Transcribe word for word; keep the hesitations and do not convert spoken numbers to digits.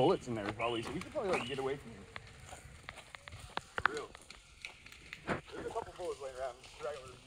bullets in there probably, so we could probably like get away from him. For real. There's a couple bullets laying around. Stragglers.